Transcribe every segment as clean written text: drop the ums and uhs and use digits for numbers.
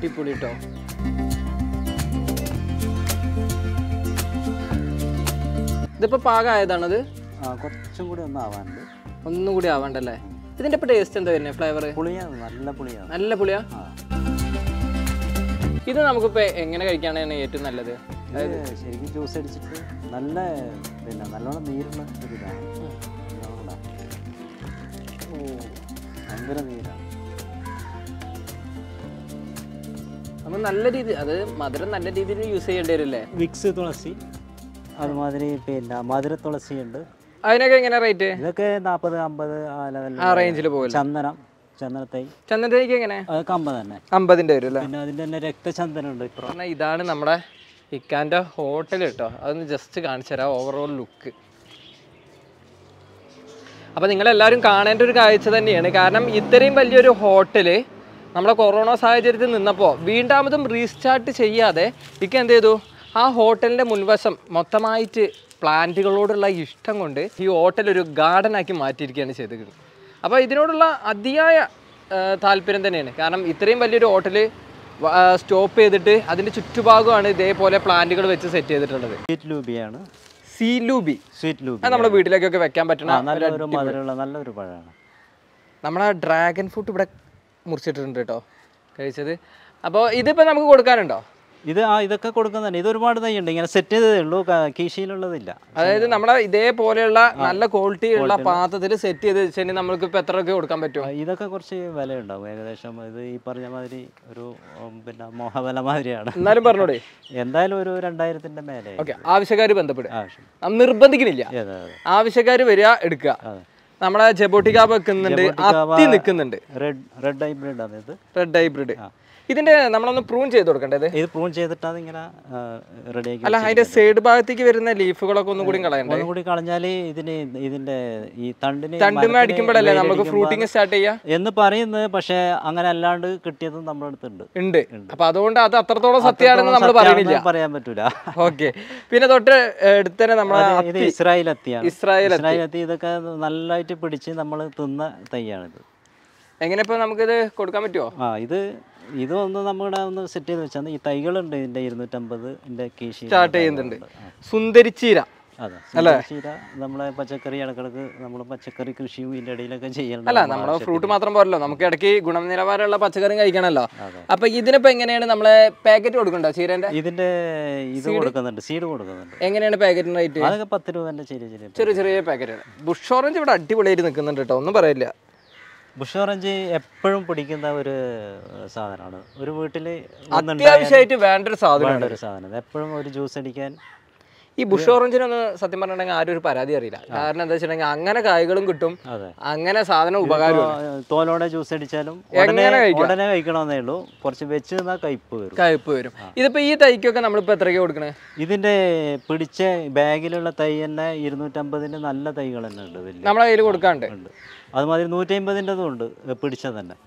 അടിപൊളി കേട്ടോ. ഇതിപ്പോ പാകമായതാണത്? കുറച്ചും കൂടി ഒന്നാവാനുണ്ട്. ഒന്നും കൂടി ആവാണ്ടല്ലേ? ഇതിന്റെ ഇപ്പൊ ടേസ്റ്റ് എന്താ വരുന്നത്? ഫ്ലേവർ പുളിയാണ്, നല്ല പുളിയാണ്. നല്ല പുളിയാ? ഇത് നമുക്കിപ്പോ എങ്ങനെ കഴിക്കാനാണ് ഏറ്റവും നല്ലത്? ശരിക്കും ജ്യൂസ് അടിച്ചിട്ട് നല്ല നല്ലോണം നീരുള്ള ഒരു ഇതാണ്. ഭയങ്കര നീരാണ്. നമ്മൾ നല്ല രീതി അത് മധുരം നല്ല രീതിയിൽ യൂസ് ചെയ്യേണ്ടി വരില്ലേ? വിക്സ് തുളസി, അതുമാതിരി മധുര തുളസി ഉണ്ട്. അതിനൊക്കെ എങ്ങനെ റേറ്റ്? ഇതൊക്കെ 40-50 ആ റേഞ്ചിൽ പോകും. ചന്ദനത്തൈക്ക് എങ്ങനെ? അതൊക്കെ 50 തന്നെ. 50ന്റെ വരും അല്ലേ? പിന്നെ അതിൻ്റെ തന്നെ രക്തചന്ദനം ഉണ്ട്. ഇപ്പം ഇതാണ് നമ്മുടെ ഇക്കാൻ്റെ ഹോട്ടൽ കേട്ടോ. അതൊന്ന് ജസ്റ്റ് കാണിച്ചു തരാം ഓവറോൾ ലുക്ക്. അപ്പോൾ നിങ്ങളെല്ലാവരും കാണേണ്ട ഒരു കാഴ്ച തന്നെയാണ്. കാരണം ഇത്രയും വലിയൊരു ഹോട്ടല് നമ്മുടെ കൊറോണ സാഹചര്യത്തിൽ നിന്നപ്പോൾ വീണ്ടാമതും റീസ്റ്റാർട്ട് ചെയ്യാതെ ഇക്ക എന്ത് ചെയ്തു, ആ ഹോട്ടലിൻ്റെ മുൻവശം മൊത്തമായിട്ട് പ്ലാന്റുകളോടുള്ള ഇഷ്ടം കൊണ്ട് ഈ ഹോട്ടൽ ഒരു ഗാർഡനാക്കി മാറ്റിയിരിക്കുകയാണ് ചെയ്തത്. അപ്പോൾ ഇതിനോടുള്ള അതിയായ താല്പര്യം തന്നെയാണ്. കാരണം ഇത്രയും വലിയൊരു ഹോട്ടൽ സ്റ്റോപ്പ് ചെയ്തിട്ട് അതിൻ്റെ ചുറ്റുഭാഗമാണ് ഇതേപോലെ പ്ലാന്റുകൾ വെച്ച് സെറ്റ് ചെയ്തിട്ടുള്ളത്. സ്വീറ്റ് ലൂബി നമ്മുടെ വീട്ടിലേക്കൊക്കെ വെക്കാൻ പറ്റുന്ന നല്ലൊരു പഴമാണ്. നമ്മളെ ഡ്രാഗൺ ഫ്രൂട്ട് ഇവിടെ മുറിച്ചിട്ടുണ്ട് കേട്ടോ, കഴിച്ചത്. അപ്പോൾ ഇതിപ്പോൾ നമുക്ക് കൊടുക്കാനുണ്ടോ? ഇതൊക്കെ കൊടുക്കുന്നുണ്ട്. ഇത് ഒരുപാട് തൈ ഉണ്ട്, ഇങ്ങനെ സെറ്റ് ചെയ്തതേ ഉള്ളൂ, കീശയിലുള്ളതില്ല. അതായത് നമ്മളെ ഇതേപോലെയുള്ള നല്ല ക്വാളിറ്റി ഉള്ള പാത്രത്തിൽ സെറ്റ് ചെയ്ത് വെച്ചാൽ നമ്മൾക്ക് ഇപ്പോൾ എത്ര ഒക്കെ കൊടുക്കാൻ പറ്റും? ഇതൊക്കെ കുറച്ച് വില ഉണ്ടാവും ഏകദേശം. ഇത് ഈ പറഞ്ഞ മാതിരി ഒരു മോഹവില മാതിരിയാണ്. എന്നാലും പറഞ്ഞോടെ, എന്തായാലും ഒരു 2000-ന്റെ മേലെ. ഓക്കെ, ആവശ്യക്കാർ ബന്ധപ്പെടുക, നിർബന്ധിക്കുന്നില്ല. ആവശ്യക്കാർ വരിക, എടുക്കുക. നമ്മളെ ജബോട്ടിക്ക വെക്കുന്നുണ്ട്, അത്തി നിൽക്കുന്നുണ്ട്. റെഡ് ഹൈബ്രിഡ് ആണ് ഇത്. Red hybrid. ഇതിന്റെ നമ്മളൊന്ന് പ്രൂൺ ചെയ്ത് കൊടുക്കേണ്ടത്. ഇത് പ്രൂൺ ചെയ്തിട്ടാണ് ഇങ്ങനെ റെഡിയാക്കി. അല്ല, അതിന്റെ സൈഡ് ഭാഗത്തേക്ക് വരുന്ന ലീഫുകളൊക്കെ ഒന്നും കൂടി കളയണ്ടേ? ഒന്നും കൂടി കളഞ്ഞാൽ ഇതിന്റെ ഈ തണ്ടുമേ അടിക്കുമ്പോഴല്ലേ നമുക്ക് ഫ്രൂട്ടിങ് സ്റ്റാർട്ട് ചെയ്യാം എന്ന് പറയുന്നത്. പക്ഷെ അങ്ങനെ അല്ലാണ്ട് കിട്ടിയതും നമ്മുടെ അടുത്തുണ്ട്. അപ്പൊ അതുകൊണ്ട് അത് അത്രത്തോളം സത്യമാണെന്ന് നമ്മൾ പറയുന്നില്ല, പറയാൻ പറ്റൂല. ഓക്കെ. പിന്നെ തൊട്ട് അടുത്തന്നെ നമ്മളെ ഇസ്രായേൽ അത്തിയാണ്. ഇസ്രായേൽ അത്തി ഇതൊക്കെ നല്ലതായിട്ട് പിടിച്ച് നമ്മൾ തിന്ന തൈയാണിത്. എങ്ങനെ ഇപ്പൊ നമുക്കിത് കൊടുക്കാൻ പറ്റുമോ? ഇതൊന്ന് നമ്മുടെ ഒന്ന് സെറ്റ് ചെയ്ത് വെച്ചാൽ ഈ തൈകളുണ്ട്. ഇതിന്റെ 250 കീശി സ്റ്റാർട്ട് ചെയ്യുന്നുണ്ട്. സുന്ദരിച്ചീര. അതെ, സുന്ദരിച്ചീര നമ്മളെ പച്ചക്കറി ഇടക്കിടക്ക് നമ്മൾ പച്ചക്കറി കൃഷിയും ഇതിന്റെ ഇടയിലൊക്കെ ചെയ്യണം. അല്ല, നമ്മളെ ഫ്രൂട്ട് മാത്രം പോരല്ലോ, നമുക്ക് ഇടയ്ക്ക് ഗുണനിലവാരമുള്ള പച്ചക്കറി കഴിക്കണല്ലോ. അപ്പൊ ഇതിനിപ്പോ എങ്ങനെയാണ് നമ്മളെ പാക്കറ്റ് കൊടുക്കണ്ടോ ചീരന്റെ? ഇതിന്റെ ഇത് കൊടുക്കുന്നുണ്ട്, സീഡ് കൊടുക്കുന്നുണ്ട്. എങ്ങനെയാണ് പാക്കറ്റിന് റേറ്റ്? അതൊക്കെ 10 രൂപന്റെ ചെറിയ ചെറിയ പാക്കറ്റാണ്. ബുഷ് ഓറഞ്ച് ഇവിടെ അടിപൊളിയായിട്ട് നിൽക്കുന്നുണ്ട് കേട്ടോ, ഒന്നും പറയില്ല. ബുഷ് ഓറഞ്ച് എപ്പോഴും പിടിക്കുന്ന ഒരു സാധനമാണ്. ഒരു വീട്ടിൽ അത്യാവശ്യമായിട്ട് വേണ്ട ഒരു സാധനം. എപ്പോഴും ഒരു ജ്യൂസ് അടിക്കാൻ. ഈ ബുഷ് ഓറഞ്ചിനൊന്നും സത്യം പറഞ്ഞിട്ടുണ്ടെങ്കിൽ ആരും ഒരു പരാതി അറിയില്ല. കാരണം എന്താ വെച്ചിട്ടുണ്ടെങ്കിൽ അങ്ങനെ കായ്കളും കിട്ടും, അങ്ങനെ സാധനം ഉപകാരമാണ്. തോലോടെ ജ്യൂസ് അടിച്ചാലും ഉടനെ കഴിക്കണമെന്നേ ഉള്ളൂ. കുറച്ച് വെച്ച് നിന്നാൽ കയ്പ്പ് വരും. ഇതിപ്പോ ഈ തൈക്കൊക്കെ നമ്മളിപ്പോ എത്രയ്ക്ക് കൊടുക്കണേ? ഇതിന്റെ പിടിച്ച ബാഗിലുള്ള തൈ തന്നെ 250 നല്ല തൈകൾ തന്നെ ഉണ്ട്, നമ്മളെ കയ്യിൽ കൊടുക്കാണ്ട്. അതുമാതിരി 150 ഉണ്ട് പിടിച്ച തന്നെ.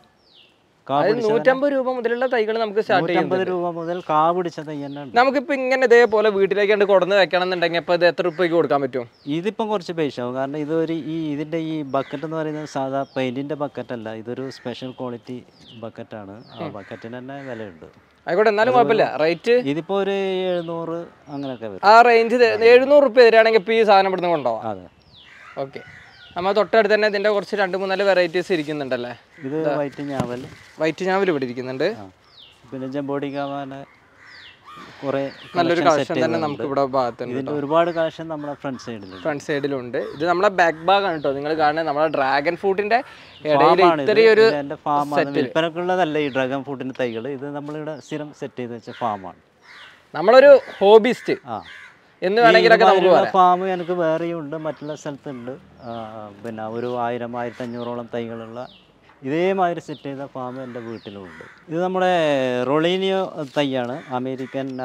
150 രൂപ മുതലുള്ള തൈകൾ നമുക്ക് സ്റ്റാർട്ട് ചെയ്യാം. 150 രൂപ മുതൽ കാ പിടിച്ച തൈ തന്നെ ഉണ്ട്. നമുക്കിപ്പോ ഇങ്ങനെ ഇതേപോലെ വീട്ടിലേക്ക് കൊടുന്ന് വെക്കണം എന്നുണ്ടെങ്കിൽ ഇപ്പൊ ഇത് എത്ര രൂപയ്ക്ക് കൊടുക്കാൻ പറ്റും? ഇതിപ്പം കുറച്ച് പൈസ ആവും. കാരണം ഇതൊരു ഇതിന്റെ ഈ ബക്കറ്റ് എന്ന് പറയുന്നത് സാധാ പെയിന്റിന്റെ ബക്കറ്റ് അല്ല, ഇതൊരു സ്പെഷ്യൽ ക്വാളിറ്റി ബക്കറ്റാണ്. ആ ബക്കറ്റിന് തന്നെ വിലയുണ്ട്. ആയിക്കോട്ടെ, എന്നാലും കുഴപ്പമില്ല. റേറ്റ് ഇതിപ്പോ ഒരു 700 അങ്ങനെയൊക്കെ വരും. ആ റേഞ്ച് 700 രൂപ തരികയാണെങ്കിൽ ഇപ്പൊ ഈ സാധനം ഇവിടുന്ന് കൊണ്ടുപോകാം. അതെ, ഓക്കെ. നമ്മൾ തൊട്ടടുത്ത് തന്നെ ഇതിന്റെ കുറച്ച് 2-3 വെറൈറ്റീസ് ഇരിക്കുന്നുണ്ടല്ലേ? ഇത് വൈറ്റ് ഞാവൽ ഇവിടെ ഇരിക്കുന്നുണ്ട്. പിന്നെ ജംബോഡിക്കാവാന കുറെ നല്ലൊരു കളക്ഷൻ തന്നെ നമുക്ക് ഇവിടെ ഭാഗത്തുണ്ട്. ഒരുപാട് കളക്ഷൻ നമ്മുടെ ഫ്രണ്ട് സൈഡിലുണ്ട്. ഇത് നമ്മളെ ബാക്ക് ഭാഗമാണ് കേട്ടോ നിങ്ങൾ കാണുന്നത്. നമ്മളെ ഡ്രാഗൺ ഫ്രൂട്ടിന്റെ ഇടയിൽ ഇത്രയൊരു വിൽപ്പനക്കുള്ളതല്ല ഈ ഡ്രാഗൺ ഫ്രൂട്ടിന്റെ തൈകൾ. ഇത് നമ്മളിവിടെ സ്ഥിരം സെറ്റ് ചെയ്ത് വെച്ച ഫാമാണ്. നമ്മളൊരു ഹോബിസ്റ്റ് എന്ന് വേണമെങ്കിലൊക്കെ നമുക്ക് ഫാം എനിക്ക് വേറെയും ഉണ്ട്, മറ്റുള്ള സ്ഥലത്തുണ്ട്. പിന്നെ ഒരു 1000-1500ഓളം തൈകളുള്ള ഇതേമാതിരി സെറ്റ് ചെയ്ത ഫാം എൻ്റെ വീട്ടിലുമുണ്ട്. ഇത് നമ്മുടെ റൊളീനിയോ തൈയാണ്. അമേരിക്കൻ്റെ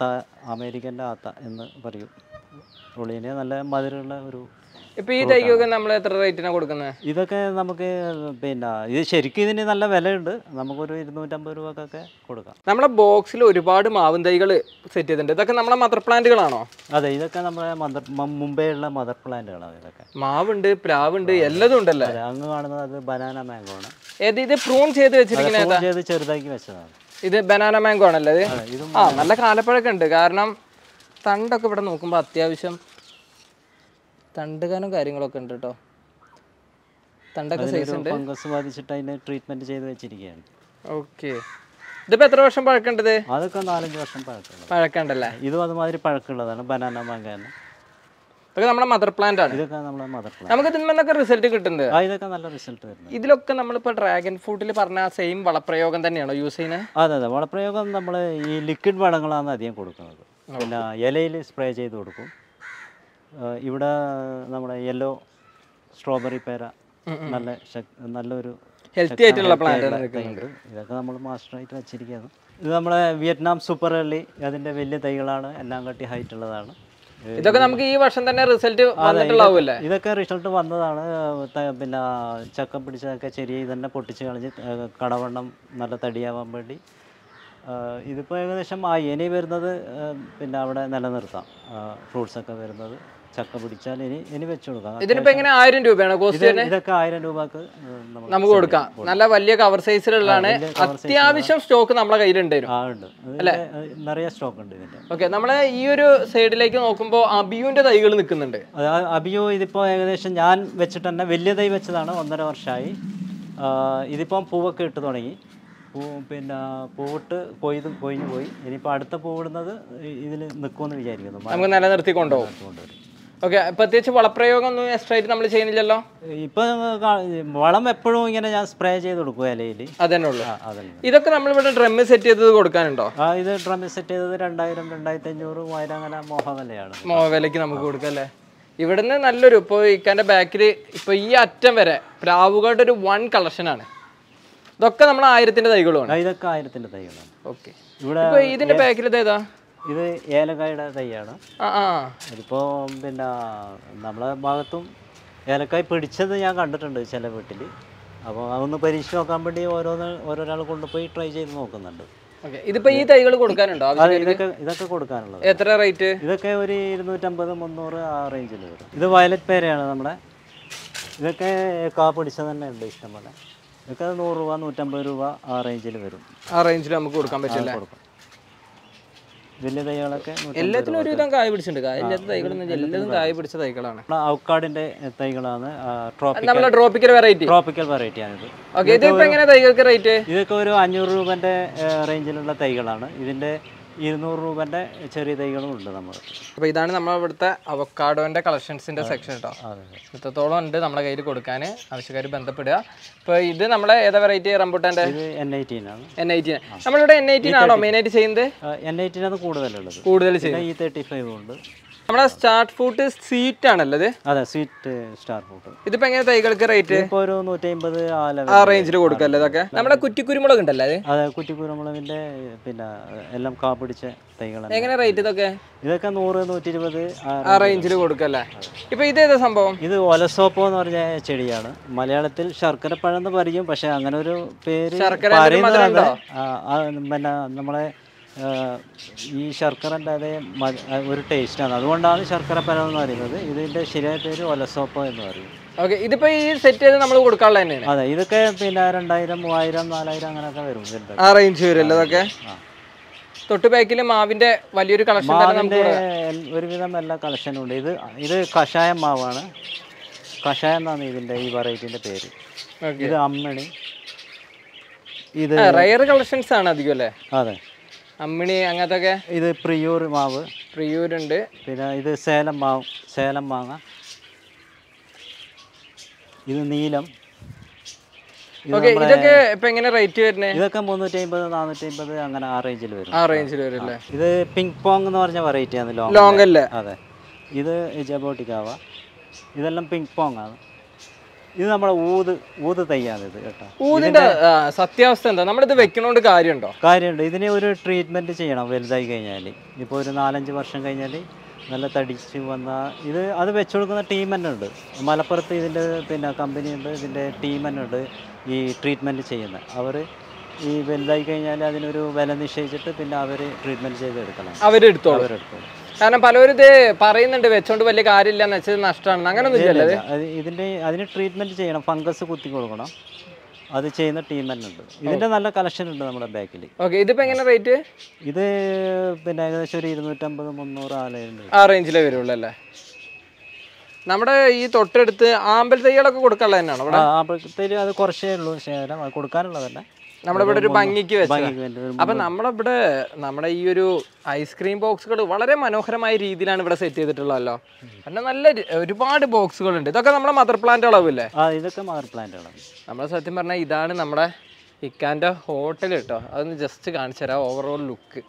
ആത്ത എന്ന് പറയും. റൊളീനിയോ നല്ല മധുരമുള്ള ഒരു. ഇപ്പൊ ഈ തൈക്കൊക്കെ നമ്മൾ എത്ര റേറ്റിനാണ് കൊടുക്കുന്നത്? ഇതൊക്കെ നമുക്ക് പിന്നെ ഇത് ശരിക്കും ഇതിന് നല്ല വിലയുണ്ട്. നമുക്കൊരു 250 രൂപക്കൊക്കെ കൊടുക്കാം. നമ്മുടെ ബോക്സിൽ ഒരുപാട് മാവും തൈകൾ സെറ്റ് ചെയ്തിട്ടുണ്ട്. ഇതൊക്കെ നമ്മുടെ മദർ പ്ലാന്റുകളാണോ? അതെ, ഇതൊക്കെ നമ്മുടെ മുമ്പേ ഉള്ള മദർ പ്ലാന്റുകളാണ്. ഇതൊക്കെ മാവുണ്ട്, പ്ലാവുണ്ട്, എല്ലതും ഉണ്ടല്ലേ? അങ്ങ് കാണുന്നത് അത് ബനാന മാംഗോ ആണ്. ഇത് പ്രൂൺ ചെയ്ത് വെച്ചിരിക്കുന്നത് ചെറുതാക്കി വെച്ചതാണ്. ഇത് ബനാന മാംഗോ ആണല്ലേ ഇത്? അതെ, ഇതും ആ നല്ല കാലപ്പഴക്കം ഉണ്ട്. കാരണം തണ്ടൊക്കെ ഇവിടെ നോക്കുമ്പോൾ അത്യാവശ്യം തണ്ടുകാനും കാര്യങ്ങളൊക്കെ ഉണ്ട് കേട്ടോ. തണ്ടൊക്കെ സൈസ് ഉണ്ട്. ഫംഗസ് ബാധിച്ചിട്ട് അതിന് ട്രീറ്റ്മെന്റ് ചെയ്ത് വെച്ചിരിക്കുകയാണ്. ഓക്കെ. ഇതിപ്പോൾ എത്ര വർഷം പഴക്കണ്ടത്? അതൊക്കെ 4-5 വർഷം പഴക്കണ്ടല്ലേ? ഇതും അതുമാതിരി പഴക്കമുള്ളതാണ് ബനാന മാംഗോ. ഇതൊക്കെ നമ്മുടെ മദർ പ്ലാന്റ് ആണ്. ഇതൊക്കെ നമ്മുടെ മദർ പ്ലാന്റ്. നമുക്ക് ഇതിൽ നിന്നൊക്കെ റിസൾട്ട് കിട്ടുന്നത്? ഇതൊക്കെ നല്ല റിസൾട്ട് വരുന്നത്. ഇതിലൊക്കെ നമ്മളിപ്പോൾ ഡ്രാഗൺ ഫ്രൂട്ടിൽ പറഞ്ഞ സെയിം വളപ്രയോഗം തന്നെയാണോ യൂസ് ചെയ്യുന്നത്? അതെ, വളപ്രയോഗം നമ്മൾ ഈ ലിക്വിഡ് വളങ്ങളാണ് അധികം കൊടുക്കുന്നത്. പിന്നെ ഇലയിൽ സ്പ്രേ ചെയ്ത് കൊടുക്കും. ഇവിടെ നമ്മുടെ യെല്ലോ സ്ട്രോബെറി പേര നല്ലൊരു ഹെൽത്തി ആയിട്ടുള്ള പ്ലാന്റ്. ഇതൊക്കെ നമ്മൾ മാസ്റ്ററായിട്ട് വെച്ചിരിക്കുകയാണ്. ഇത് നമ്മുടെ വിയറ്റ്നാം സൂപ്പർ എർലി, അതിൻ്റെ വലിയ തൈകളാണ്, എല്ലാം കട്ടി ഹൈറ്റ് ഉള്ളതാണ്. ഇതൊക്കെ നമുക്ക് ഈ വർഷം തന്നെ റിസൾട്ട് വന്നിട്ടുള്ളാവൂല്ലേ? ഇതൊക്കെ റിസൾട്ട് വന്നതാണ്. പിന്നെ ചക്ക പിടിച്ചതൊക്കെ ചെറിയ തന്നെ പൊട്ടിച്ച് കളഞ്ഞ് കടവണ്ണം നല്ല തടിയാവാൻ വേണ്ടി ഇതിപ്പോൾ ഏകദേശം ആയി. ഇനി വരുന്നത് പിന്നെ അവിടെ നിലനിർത്താം. ഫ്രൂട്ട്സൊക്കെ വരുന്നത് ചക്ക പിടിച്ചാൽ ഇനി വെച്ചു കൊടുക്കാം. ഇതിനിപ്പോൾ എങ്ങനെ 1000 രൂപയാണ് കോസ്റ്റ്? ഇതൊക്കെ 1000 രൂപക്ക് നമുക്ക് കൊടുക്കാം. നല്ല വലിയ കവർ സൈസിലുള്ളതാണ്. അത്യാവശ്യം സ്റ്റോക്ക് നമ്മളെ കയ്യിലുണ്ട്. നിറയെ സ്റ്റോക്ക് ഉണ്ട് ഇതിന്റെ. ഓക്കെ. നമ്മളെ ഈ ഒരു സൈഡിലേക്ക് നോക്കുമ്പോൾ അബിയുവിന്റെ തൈകൾ നിൽക്കുന്നുണ്ട്. അബിയു ഇതിപ്പോൾ ഏകദേശം ഞാൻ വെച്ചിട്ട് തന്നെ വലിയ തൈ വെച്ചതാണ്, 1.5 വർഷമായി. ഇതിപ്പം പൂവൊക്കെ ഇട്ട് തുടങ്ങി. പിന്നെ പൂവിട്ട് കൊഴിഞ്ഞു പോയി. ഇനിയിപ്പോൾ അടുത്ത പൂവിടുന്നത് ഇതിൽ നിൽക്കുമെന്ന് വിചാരിക്കുന്നു. നമുക്ക് നിലനിർത്തി കൊണ്ടുപോകും. ഓക്കെ. പ്രത്യേകിച്ച് വളപ്രയോഗം ഒന്നും എക്സ്ട്രാ ആയിട്ട് നമ്മൾ ചെയ്യുന്നില്ലല്ലോ? ഇപ്പം വളം എപ്പോഴും ഇങ്ങനെ ഞാൻ സ്പ്രേ ചെയ്ത് കൊടുക്കും ഇലയിൽ. അതന്നെ ഉള്ളൂ. ഇതൊക്കെ നമ്മളിവിടെ ഡ്രമ്മ് സെറ്റ് ചെയ്തത് കൊടുക്കാനുണ്ടോ? ഇത് ഡ്രമ്മ് സെറ്റ് ചെയ്തത് 2000, 2500, 1000 അങ്ങനെ മോഹവിലയാണ്. മോഹവിലയ്ക്ക് നമുക്ക് കൊടുക്കാം അല്ലേ? ഇവിടുന്ന് നല്ലൊരു ഇപ്പോൾ ഇക്കാൻ്റെ ബാക്കിൽ ഇപ്പോൾ ഈ അറ്റം വരെ പ്രാവുകളുടെ ഒരു 1 കളക്ഷനാണ്. ഇതൊക്കെ നമ്മൾ 1000ന്റെ തൈകളുമാണ്. ഇതൊക്കെ 1000ന്റെ തൈകളാണ്. ഓക്കെ. ഇവിടെ ഇതിന്റെ ബാക്കിൽ ഏതാ? ഇത് ഏലക്കായുടെ തൈയാണ്. ഇതിപ്പോൾ പിന്നെ നമ്മളെ ഭാഗത്തും ഏലക്കായ് പിടിച്ചത് ഞാൻ കണ്ടിട്ടുണ്ട് ചില വീട്ടിൽ. അപ്പോൾ അതൊന്ന് പരീക്ഷിച്ച് നോക്കാൻ വേണ്ടി ഓരോരാൾ കൊണ്ടുപോയി ട്രൈ ചെയ്ത് നോക്കുന്നുണ്ട്. ഇതിപ്പോ ഈ തൈകൾ കൊടുക്കാനുണ്ടോ? ഇതൊക്കെ കൊടുക്കാനുള്ളത്. എത്ര റേറ്റ്? ഇതൊക്കെ ഒരു 250, 300 ആ റേഞ്ചിൽ വരും. ഇത് വയലറ്റ് പേരയാണ് നമ്മുടെ. ഇതൊക്കെ കാ പിടിച്ചത് തന്നെ ഉണ്ട് ഇഷ്ടംപോലെ. ഇതൊക്കെ 100 രൂപ, 150 രൂപ ആ റേഞ്ചിൽ വരും. ആ റേഞ്ചിൽ നമുക്ക് കൊടുക്കാൻ പറ്റില്ല. വലിയ തൈകളൊക്കെ എല്ലാത്തിനും ഒരുവിധം കായ പിടിച്ചിട്ടുണ്ട്. കായില്ലാത്ത തൈകളൊന്നും എല്ലാതും കായ പിടിച്ച തൈകളാണ്. അവക്കാഡിന്റെ തൈകളാണ്. ട്രോപ്പിക്കൽ വെറൈറ്റിയാണിത്. ഇതിപ്പോ എങ്ങനെ തൈകൾക്ക് റേറ്റ്? ഇതൊക്കെ ഒരു 500 രൂപന്റെ റേഞ്ചിലുള്ള തൈകളാണ്. ഇതിന്റെ 200 രൂപന്റെ ചെറിയ തൈകളും ഉണ്ട് നമ്മൾ. അപ്പോൾ ഇതാണ് നമ്മൾ ഇവിടുത്തെ അവക്കാഡോന്റെ കളക്ഷൻസിന്റെ സെക്ഷൻ കേട്ടോ. ഇത്രത്തോളം ഉണ്ട് നമ്മളെ കയ്യിൽ കൊടുക്കാൻ. ആവശ്യക്കാർ ബന്ധപ്പെടുക. ഇപ്പോൾ ഇത് നമ്മളെ ഏതാ വെറൈറ്റി റംബൂട്ടാന്റെ? N18 ആണ്. N18 നമ്മളിവിടെ N18 ആണോ മെയിനായിട്ട് ചെയ്യുന്നത്? N18 ആണ് കൂടുതലുള്ളത്. കൂടുതൽ ചെയ്യുന്നത്. E35 ഉണ്ട്. നമ്മുടെ സ്റ്റാർ ഫ്രൂട്ട് സ്വീറ്റ് ആണല്ലോ? അതെ, സ്വീറ്റ് സ്റ്റാർ ഫ്രൂട്ട്. ഇതിപ്പോ എങ്ങനെ തൈകൾക്ക് റേറ്റ്? ഇപ്പോൾ ഒരു 150 ആ റേഞ്ചിൽ കൊടുക്കല്ലേ? ഇതൊക്കെ നമ്മുടെ കുറ്റിക്കുരുമുളക് ഉണ്ടല്ലോ? അതെ, കുറ്റിക്കുരുമുളകിന്റെ പിന്നെ എല്ലാം കാ പിടിച്ച തൈകളാണ്. എങ്ങനെ റേറ്റ് ഇതൊക്കെ? ഇതൊക്കെ 100, 120 ആ റേഞ്ചിൽ കൊടുക്കല്ലേ? ഇപ്പൊ ഇതേതാ സംഭവം? ഇത് ഒലസോപ്പോ എന്ന് പറഞ്ഞ ചെടിയാണ്. മലയാളത്തിൽ ശർക്കരപ്പഴം എന്ന് പറയും. പക്ഷെ അങ്ങനെ ഒരു പേര് പിന്നെ നമ്മളെ ഈ ശർക്കരൻ്റെ അതേ ഒരു ടേസ്റ്റാണ്. അതുകൊണ്ടാണ് ശർക്കരപ്പഴം എന്ന് പറയുന്നത്. ഇതിൻ്റെ ശരിയായ പേര് ഒലസോപ്പോ എന്ന് പറയും. ഓക്കെ. ഇതിപ്പോൾ ഈ സെറ്റ് ചെയ്ത് നമ്മൾ കൊടുക്കാനുള്ള തന്നെയാണ്? അതെ, ഇതൊക്കെ പിന്നെ 2000, 3000, 4000 അങ്ങനെയൊക്കെ വരും. ആ റേഞ്ച് വരുമല്ലോ ഇതൊക്കെ? തൊട്ട് ബാക്കിൽ മാവിൻ്റെ വലിയൊരു കളക്ഷൻ. ഒരുവിധം എല്ലാ കളക്ഷനും ഉണ്ട്. ഇത് കഷായം മാവാണ്. കഷായം എന്നാണ് ഇതിൻ്റെ ഈ വെറൈറ്റിൻ്റെ പേര്. ഇത് അമ്മിണി. ഇത് റയർ കളക്ഷൻസ് ആണ് അധികം അല്ലേ? അതെ, അമ്മിണി അങ്ങനത്തെ. ഇത് പ്രിയൂർ മാവ്. പ്രിയൂരുണ്ട്. പിന്നെ ഇത് സേലം മാവ്, സേലം മാങ്ങ. ഇത് നീലം. ഇതൊക്കെ ഇപ്പൊ എങ്ങനെ റേറ്റ് വരുന്നത്? ഇതൊക്കെ 350, 450 അങ്ങനെ ആ റേഞ്ചിൽ വരും. ആ റേഞ്ചിൽ വരും. ഇത് പിങ്ക് പോങ് എന്ന് പറഞ്ഞ വെറൈറ്റിയാണ്. ലോങ് അല്ലേ? അതെ. ഇത് ജബോട്ടിക്കാവ. ഇതെല്ലാം പിങ്ക് പോങ് ആണ്. ഇത് നമ്മുടെ ഊത് തൈയാണ് ഇത് കേട്ടോ. ഊതിന്റെ സത്യാവസ്ഥ എന്താ? നമ്മളിത് വെക്കണോണ്ട് കാര്യമുണ്ട്? ഇതിനെ ഒരു ട്രീറ്റ്മെന്റ് ചെയ്യണം വലുതായി കഴിഞ്ഞാൽ. ഇപ്പോൾ ഒരു 4-5 വർഷം കഴിഞ്ഞാൽ നല്ല തടിച്ച് വന്നാൽ അത് വെച്ചു കൊടുക്കുന്ന ടീം തന്നെ ഉണ്ട്. മലപ്പുറത്ത് ഇതിൻ്റെ പിന്നെ കമ്പനി ഉണ്ട്. ഇതിൻ്റെ ടീം തന്നെ ഉണ്ട് ഈ ട്രീറ്റ്മെൻറ്റ് ചെയ്യുന്നത്. അവർ ഈ വലുതായി കഴിഞ്ഞാൽ അതിനൊരു വില നിശ്ചയിച്ചിട്ട് പിന്നെ അവർ ട്രീറ്റ്മെൻറ്റ് ചെയ്തെടുക്കണം. അവരെടുത്തോളും. കാരണം പലരും ഇത് പറയുന്നുണ്ട് വെച്ചോണ്ട് വലിയ കാര്യമില്ലെന്ന് വെച്ചാൽ നഷ്ടമാണ്. അങ്ങനെയൊന്നും ഇല്ലല്ലോ. അതിന് ട്രീറ്റ്മെൻറ്റ് ചെയ്യണം. ഫംഗസ് കുത്തി കൊടുക്കണം. അത് ചെയ്യുന്ന ടീം തന്നെ ഉണ്ട്. ഇതിൻ്റെ നല്ല കളക്ഷൻ ഉണ്ട് നമ്മുടെ ബാക്കിൽ. ഓക്കെ, ഇതിപ്പോൾ എങ്ങനെ റേറ്റ്? ഇത് പിന്നെ ഏകദേശം ഒരു 250-300 ആ റേഞ്ചിലേ വരുള്ളൂ അല്ലേ? നമ്മുടെ ഈ തൊട്ടടുത്ത് ആമ്പൽ തൈകളൊക്കെ കൊടുക്കാനുള്ള തന്നെയാണോ ഇവിടെ? ആമ്പൽത്തേൽ അത് കുറച്ചേ ഉള്ളൂ ശേഖരം, അത് കൊടുക്കാനുള്ളതല്ല. നമ്മുടെ ഇവിടെ ഒരു ഭംഗിക്ക് വെച്ചാൽ. അപ്പം നമ്മളിവിടെ നമ്മുടെ ഈ ഒരു ഐസ്ക്രീം ബോക്സുകൾ വളരെ മനോഹരമായ രീതിയിലാണ് ഇവിടെ സെറ്റ് ചെയ്തിട്ടുള്ളതല്ലോ. കാരണം നല്ല ഒരുപാട് ബോക്സുകളുണ്ട്. ഇതൊക്കെ നമ്മുടെ മദർ പ്ലാന്റ് അളവില്ലേ? ഇതൊക്കെ മദർ പ്ലാന്റുകളാണ്. നമ്മൾ സത്യം പറഞ്ഞാൽ ഇതാണ് നമ്മുടെ ഇക്കാൻ്റെ ഹോട്ടൽ കേട്ടോ. അതൊന്ന് ജസ്റ്റ് കാണിച്ചു തരാം ഓവറോൾ ലുക്ക്.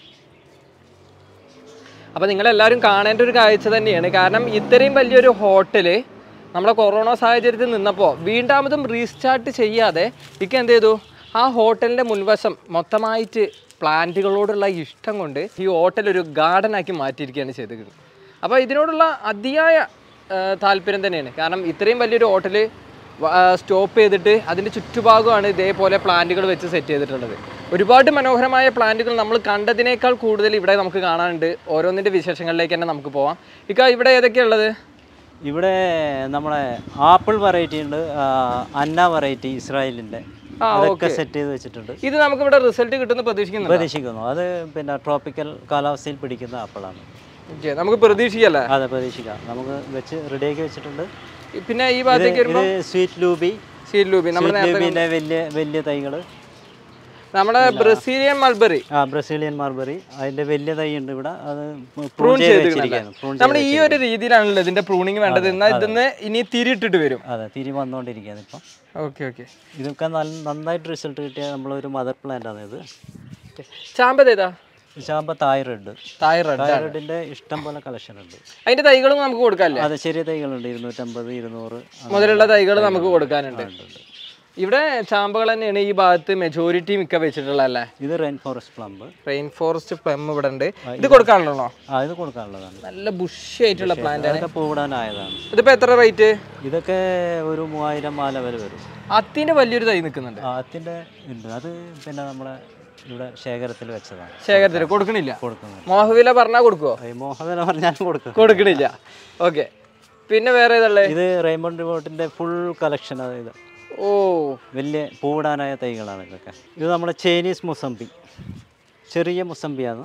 അപ്പോൾ നിങ്ങളെല്ലാവരും കാണേണ്ട ഒരു കാഴ്ച തന്നെയാണ്. കാരണം ഇത്രയും വലിയൊരു ഹോട്ടല് നമ്മുടെ കൊറോണ സാഹചര്യത്തിൽ നിന്നപ്പോൾ വീണ്ടാമതും റീസ്റ്റാർട്ട് ചെയ്യാതെ ഇക്ക എന്ത് ചെയ്തു, ആ ഹോട്ടലിൻ്റെ മുൻവശം മൊത്തമായിട്ട് പ്ലാന്റുകളോടുള്ള ഇഷ്ടം കൊണ്ട് ഈ ഹോട്ടൽ ഒരു ഗാർഡനാക്കി മാറ്റിയിരിക്കുകയാണ് ചെയ്തത്. അപ്പോൾ ഇതിനോടുള്ള അതിയായ താല്പര്യം തന്നെയാണ്. കാരണം ഇത്രയും വലിയൊരു ഹോട്ടൽ സ്റ്റോപ്പ് ചെയ്തിട്ട് അതിൻ്റെ ചുറ്റുഭാഗമാണ് ഇതേപോലെ പ്ലാന്റുകൾ വെച്ച് സെറ്റ് ചെയ്തിട്ടുള്ളത്. ഒരുപാട് മനോഹരമായ പ്ലാന്റുകൾ നമ്മൾ കണ്ടതിനേക്കാൾ കൂടുതൽ ഇവിടെ നമുക്ക് കാണാനുണ്ട്. ഓരോന്നിൻ്റെ വിശേഷങ്ങളിലേക്ക് തന്നെ നമുക്ക് പോവാം. ഇക്ക ഇവിടെ ഏതൊക്കെയുള്ളത്? ഇവിടെ നമ്മുടെ ആപ്പിൾ വെറൈറ്റി ഉണ്ട്, അന്ന വെറൈറ്റി ഇസ്രായേലിൻ്റെ, അതൊക്കെ സെറ്റ് ചെയ്ത് വെച്ചിട്ടുണ്ട്. ഇത് നമുക്ക് ഇവിടെ റിസൾട്ട് കിട്ടുന്ന പ്രതീക്ഷിക്കുന്നു. അത് പിന്നെ ട്രോപ്പിക്കൽ കാലാവസ്ഥയിൽ പിടിക്കുന്ന ആപ്പിളാണ്. നമുക്ക് പ്രതീക്ഷിക്കല്ലേ? അതെ, പ്രതീക്ഷിക്കാം. നമുക്ക് വെച്ച് റെഡിയാക്കി വെച്ചിട്ടുണ്ട്. പിന്നെ ഈ ഭാഗത്തേക്ക് സ്വീറ്റ് ലൂബി, നമ്മുടെ വലിയ തൈകൾ, നമ്മുടെ ബ്രസീലിയൻ മൾബറി. ബ്രസീലിയൻ മൾബറി, അതിന്റെ വലിയ തൈ ഉണ്ട് ഇവിടെ. അത് പ്രൂൺ ചെയ്തിരിക്കുകയാണ്. നമ്മൾ ഈ ഒരു രീതിയിലാണല്ലോ ഇതിന്റെ പ്രൂണിങ് വേണ്ടത്. എന്നാൽ ഇതിന്ന് ഇനി തിരിയിട്ടിട്ട് വരും. അതെ, തിരി വന്നുകൊണ്ടിരിക്കുകയാണ് ഇപ്പം. Okay okay. ഇതൊക്കെ നന്നായിട്ട് റിസൾട്ട് കിട്ടിയ നമ്മളൊരു മദർ പ്ലാന്റ് ആണ് ഇത്. ചാമ്പ ഏതാ? ചാമ്പ തായ്റോയിഡിന്റെ ഇഷ്ടം പോലെ കളക്ഷൻ ഉണ്ട്. അതിന്റെ തൈകളും നമുക്ക് കൊടുക്കാല്ലേ? അതെ, ചെറിയ തൈകളുണ്ട്. 250-200 മുതലുള്ള തൈകൾ നമുക്ക് കൊടുക്കാനുണ്ട്. ഇവിടെ ചാമ്പകൾ തന്നെയാണ് ഈ ഭാഗത്ത് മെജോറിറ്റി മിക്ക വെച്ചിട്ടുള്ളതല്ലേ? ഇത് റെയിൻ ഫോറസ്റ്റ് പ്ലം ഇവിടെ ഉണ്ട്. ഇത് കൊടുക്കാനുള്ളതാണോ? ഇത് കൊടുക്കാനുള്ളതാണ്. നല്ല ബുഷി ആയിട്ടുള്ള പ്ലാന്റ് ആണ്. പൂവിടാനായതാണ്. ഇതിപ്പോ എത്ര റേറ്റ്? ഇതൊക്കെ ഒരു 3000 മാല വരെ വരും. അത്തിന്റെ വലിയൊരു തൈ നിൽക്കുന്നുണ്ട്. അത്തിന്റെ ഉണ്ട്. അത് പിന്നെ നമ്മുടെ ഇവിടെ ശേഖരത്തിൽ വെച്ചതാണ്. ശേഖരത്തിൽ കൊടുക്കണില്ല? മോഹവില പറഞ്ഞാൽ കൊടുക്കുവോ? മോഹവില പറഞ്ഞാലും കൊടുക്കണില്ല. ഓക്കെ. പിന്നെ വേറെ ഏതല്ലേ? ഇത് റെയിൻബോ ബോട്ടിന്റെ ഫുൾ കളക്ഷൻ. അതായത് വലിയ പൂവിടാനായ തൈകളാണ് ഇതൊക്കെ. ഇത് നമ്മുടെ ചൈനീസ് മുസംബി, ചെറിയ മുസംബിയാണ്.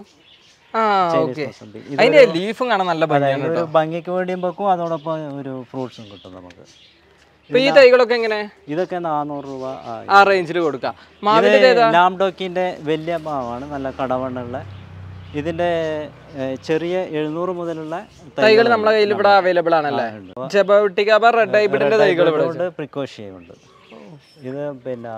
അതിന്റെ ലീഫും കാണാൻ നല്ല ഭംഗിക്ക് വേണ്ടിയും വെക്കും, അതോടൊപ്പം ഒരു ഫ്രൂട്ട്സും കിട്ടും നമുക്ക്. ഈ തൈകളൊക്കെ എങ്ങനെ? ഇതൊക്കെ 400 രൂപ ആ റേഞ്ചിൽ കൊടുക്കാം. ലാംഡോക്കിന്റെ വലിയ മാവാണ്, നല്ല കടവണ്ണുള്ള. ഇതിന്റെ ചെറിയ 700 മുതലുള്ള തൈകൾ നമ്മുടെ കയ്യിൽ ഇവിടെ അവൈലബിൾ ആണല്ലേ? റെഡ് ഹൈബ്രിഡിന്റെ തൈകൾ ഇവിടെ പ്രിക്കോഷ്യയുണ്ട്. ഇത് പിന്നെ